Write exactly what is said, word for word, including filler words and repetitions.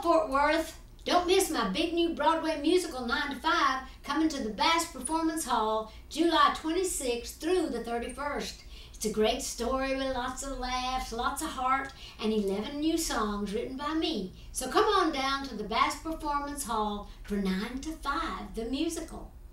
Fort Worth. Don't miss my big new Broadway musical nine to five coming to the Bass Performance Hall July twenty-sixth through the thirty-first. It's a great story with lots of laughs, lots of heart, and eleven new songs written by me. So come on down to the Bass Performance Hall for nine to five, the musical.